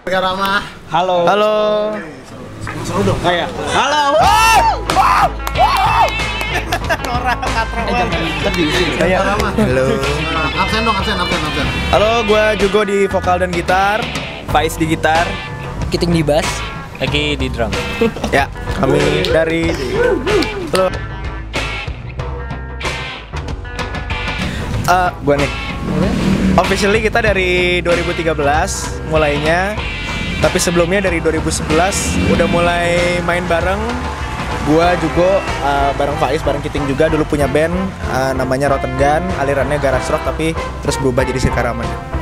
Rama. Halo. Halo. Seru dong. Kayak. Halo. Nora Katrawan. Kayak. Rama. Halo. Absen dong, absen. Halo, gue Jugo di vokal dan gitar, Faiz di gitar, Kiting di bass. Lagi di drum. ya kami dari. Halo. Gue nih. Officially kita dari 2013 mulainya, tapi sebelumnya dari 2011 udah mulai main bareng. Gua juga bareng Faiz, bareng Kiting juga dulu punya band namanya Rotten Gun, alirannya garage rock tapi terus berubah jadi Sirkarama.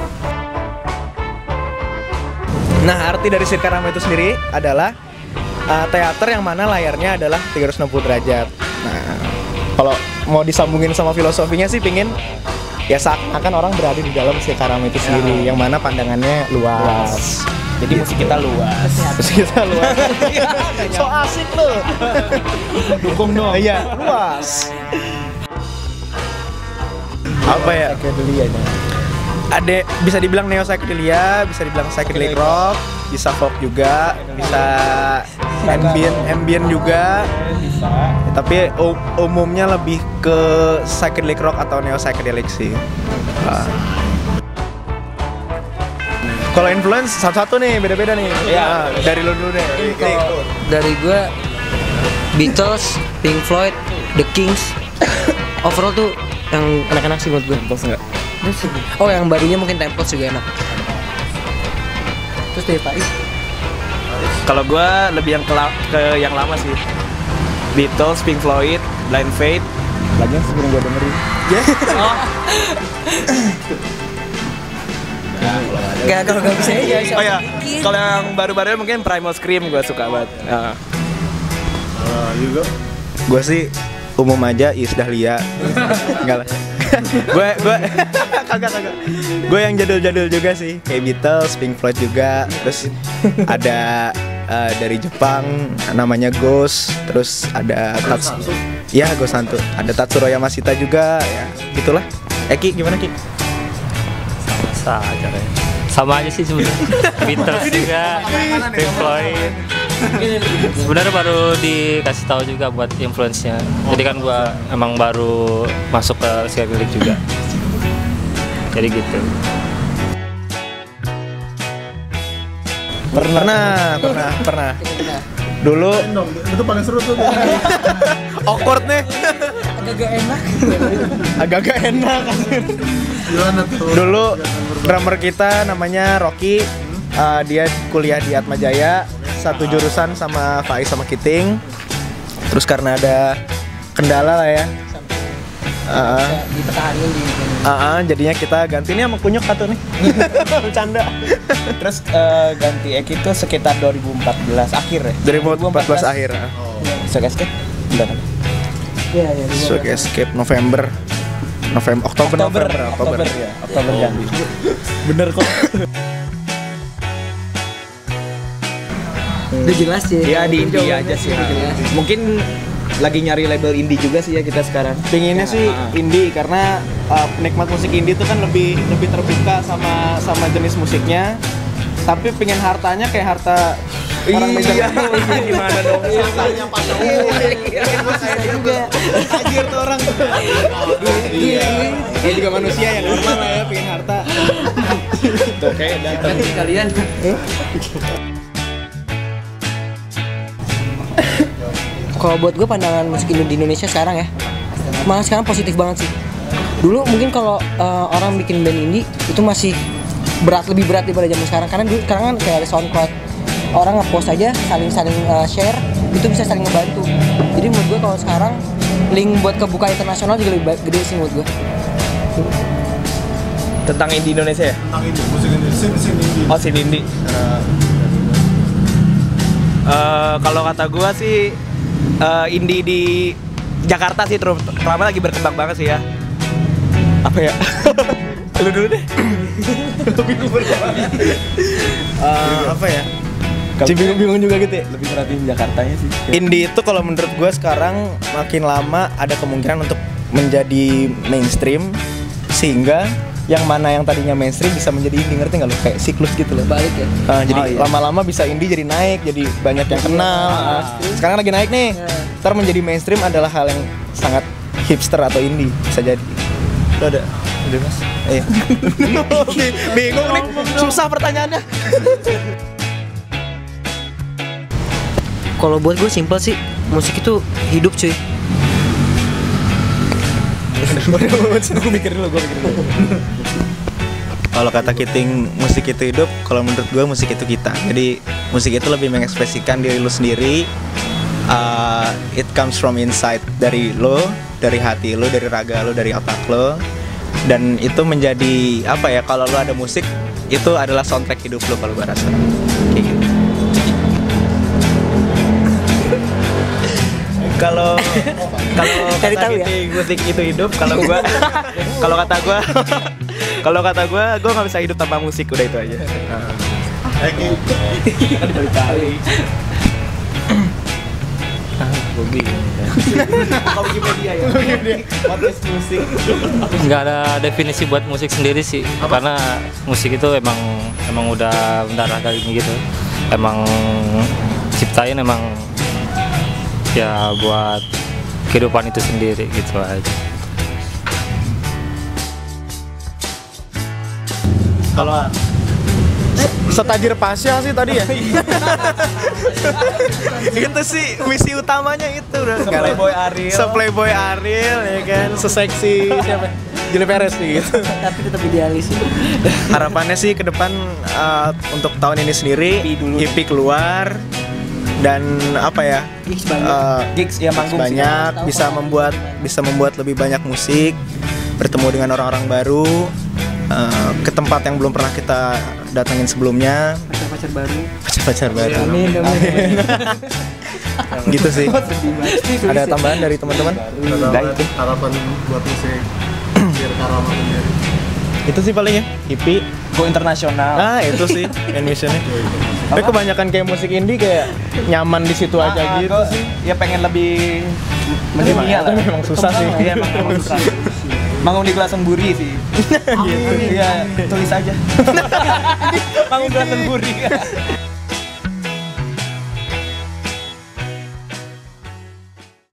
Nah, arti dari Sirkarama itu sendiri adalah teater yang mana layarnya adalah 360 derajat. Nah, kalau mau disambungin sama filosofinya sih pingin ya seakan orang berada di dalam Sirkarama itu sendiri, yang mana pandangannya luas. Jadi musik kita luas. Musik kita luas. So asik lo. Dukung dong. Iya, luas. Apa ya? Psychedelia. Ada bisa dibilang neo psychedelia, bisa dibilang psychedelic rock, bisa folk juga, bisa ambient juga. Bisa. Tapi umumnya lebih ke psychedelic rock atau neo psychedelic sih. Kalau influence satu-satu nih, beda-beda nih. Iya. Dari lo dulu deh. Dari gue Beatles, Pink Floyd, The Kings. Overall tuh yang enak-enak sih menurut gue. Terus enggak? Oh, yang barunya mungkin Temples juga enak. Terus dari Faiz. Kalau gue lebih yang ke yang lama sih. Beatles, Pink Floyd, Blind Faith. Lagi yang sebelum gue dengerin. Gak, kalau gak bisa ya. Oh ya, kalau yang baru-baru mungkin Primal Scream gue suka banget. Juga. Gue sih umum aja, Iis Dahlia. Enggak lah. Gue kagak. Gue yang jadul-jadul juga sih, kayak Beatles, Pink Floyd juga. Terus ada dari Jepang namanya Ghost. Terus ada ya Ghost Hantu. Ada Tatsuro Yamashita juga, ya gitulah. Ki, gimana Ki? Sama aja sih sebenarnya. Beatles juga, Pink Floyd. Sebenarnya baru dikasih tahu juga buat influence-nya. Jadi kan gua emang baru masuk ke psychedelic juga. Jadi gitu. Pernah. Dulu Itu paling seru tuh. awkward nih. Agak-agak enak. Gimana tuh? Dulu drummer kita namanya Rocky. Dia kuliah di Atma Jaya, satu jurusan sama Faiz sama Kiting. Terus karena ada kendala lah ya, Dipertahankan di jadinya kita ganti ini sama Kunyuk satu nih. Bercanda. Terus ganti Eki itu sekitar 2014 akhir ya? 2014 akhir. Suka escape? Enggak kan? Iya. Suka Escape Oktober ya. Oktober ganti. Bener kok. Udah jelas sih. Iya di indie aja sih. Mungkin lagi nyari label indie juga sih ya kita sekarang. Pinginnya sih indie karena penikmat musik indie itu kan lebih terbuka sama jenis musiknya. Tapi pengen hartanya kayak harta orang meja gimana dong? Hartanya pada juga. Tajir tuh orang. Iya. Ya juga manusia yang normal lah ya, pengen harta. Tuh kayak datang. Kalian. Kalau buat gue pandangan musik di Indonesia sekarang ya, malah sekarang positif banget sih. Dulu mungkin kalau orang bikin band indie itu masih lebih berat daripada zaman sekarang, karena dulu sekarang kan kayak ada SoundCloud, orang ngepost aja saling share, itu bisa saling ngebantu. Jadi menurut gue kalau sekarang link buat kebuka internasional juga lebih gede sih menurut gue. Tentang indie Indonesia ya? Tentang ini, musik ini, scene indie. Oh, scene indie. Kalau kata gua sih indie di Jakarta sih terutama lagi berkembang banget sih ya. Apa ya? Lu dulu deh. Apa ya? Bingung juga gitu ya. Lebih perhatiin Jakartanya sih. Indie itu kalau menurut gue sekarang makin lama ada kemungkinan untuk menjadi mainstream, sehingga yang mana yang tadinya mainstream bisa menjadi indie, ngerti nggak lo? Kayak siklus gitu loh. Balik ya. Jadi lama-lama bisa indie jadi naik, jadi banyak yang kenal. Sekarang lagi naik nih. Ntar menjadi mainstream adalah hal yang sangat hipster atau indie, bisa jadi. Lo ada? Udah mas? Iya. Bingung nih, susah pertanyaannya. Kalau buat gue simpel sih, musik itu hidup cuy. Gue mikir dulu. Kalau kata Kiting, musik itu hidup. Kalau menurut gue musik itu kita. Jadi musik itu lebih mengekspresikan diri lu sendiri. It comes from inside, dari lo, dari hati lo, dari raga lo, dari otak lo. Dan itu menjadi apa ya? Kalau lo ada musik, itu adalah soundtrack hidup lo kalau gue rasa. Kayak gitu. Kalau Cari kata tahu ya? Kiting, musik itu hidup. Kalau kata gue nggak bisa hidup tanpa musik, udah itu aja. Nggak ada definisi buat musik sendiri sih, karena musik itu emang udah mendarah daging gitu. Emang ciptain emang ya buat kehidupan itu sendiri gitu aja. Kalau setajir Pasya sih tadi ya. Itu sih misi utamanya itu udah. Playboy Ariel ya kan, seseksi siapa? Juli Perez sih gitu. Tapi tetap idealis. Harapannya sih ke depan untuk tahun ini sendiri EP keluar dan apa ya? Gigs Gigs manggung banyak, bisa membuat lebih banyak musik, bertemu dengan orang-orang baru, ke tempat yang belum pernah kita datangin sebelumnya. Pacar baru. Amin. Gitu sih. Ada tambahan dari teman-teman? Harapan buat musik biar Karama sendiri. Itu sih paling ya, hippie, Go internasional. itu sih missionnya. Tapi kebanyakan kayak musik indie kayak nyaman di situ aja gitu gua sih. Ya pengen lebih mendunia lah. Itu memang susah sih. Iya, emang susah. Manggung di Glastonbury sih. Iya, tulis aja. Manggung Glastonbury.